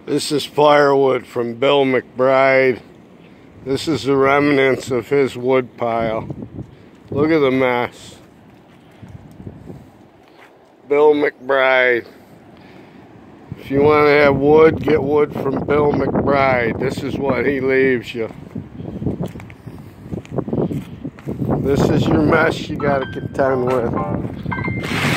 This is firewood from Bill McBride. This is the remnants of his wood pile. Look at the mess. Bill McBride. If you want to have wood, get wood from Bill McBride. This is what he leaves you. This is your mess you got to contend with.